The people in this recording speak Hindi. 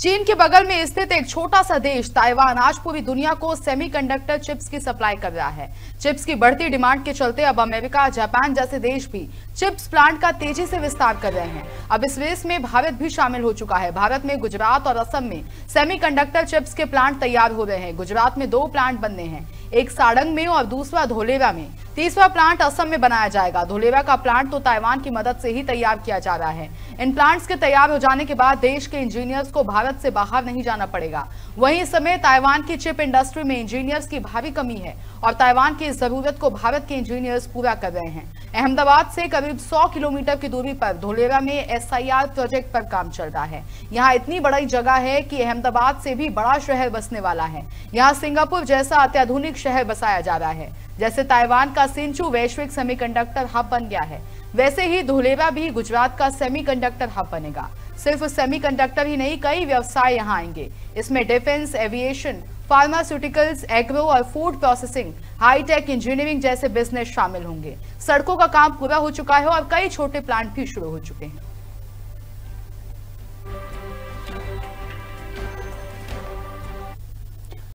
चीन के बगल में स्थित एक छोटा सा देश ताइवान आज पूरी दुनिया को सेमीकंडक्टर चिप्स की सप्लाई कर रहा है। चिप्स की बढ़ती डिमांड के चलते अब अमेरिका, जापान जैसे देश भी चिप्स प्लांट का तेजी से विस्तार कर रहे हैं। अब इस रेस में भारत भी शामिल हो चुका है। भारत में गुजरात और असम में सेमीकंडक्टर चिप्स के प्लांट तैयार हो रहे हैं। गुजरात में 2 प्लांट बनने हैं, एक सारंग में और दूसरा धोलेरा में। तीसरा प्लांट असम में बनाया जाएगा। धोलेरा का प्लांट तो ताइवान की मदद से ही तैयार किया जा रहा है। इन प्लांट्स के तैयार हो जाने के बाद देश के इंजीनियर्स को भारत से बाहर नहीं जाना पड़ेगा। वहीं इस समय ताइवान की चिप इंडस्ट्री में इंजीनियर्स की भारी कमी है और ताइवान की इस जरूरत को भारत के इंजीनियर्स पूरा कर रहे हैं। अहमदाबाद से करीब 100 किलोमीटर की दूरी पर धोलेरा में SIR प्रोजेक्ट पर काम चल रहा है। यहाँ इतनी बड़ी जगह है कि अहमदाबाद से भी बड़ा शहर बसने वाला है। यहाँ सिंगापुर जैसा अत्याधुनिक शहर बसाया जा रहा है। जैसे ताइवान का सिंचू वैश्विक सेमीकंडक्टर हब बन गया है, वैसे ही धोलेरा भी गुजरात का सेमीकंडक्टर हब बनेगा। सिर्फ सेमीकंडक्टर ही नहीं, कई व्यवसाय यहाँ आएंगे। इसमें डिफेंस, एविएशन, फार्मास्यूटिकल्स, एग्रो और फूड प्रोसेसिंग, हाईटेक इंजीनियरिंग जैसे बिजनेस शामिल होंगे। सड़कों का काम पूरा हो चुका है और कई छोटे प्लांट भी शुरू हो चुके हैं।